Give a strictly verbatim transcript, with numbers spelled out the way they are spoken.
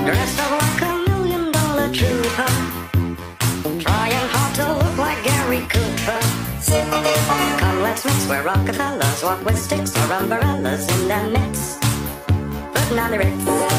dressed up like a million dollar trooper, trying hard to look like Gary Cooper. Come, let's mix where Rockefellers walk with sticks or umbrellas in their midst, putting on the Ritz.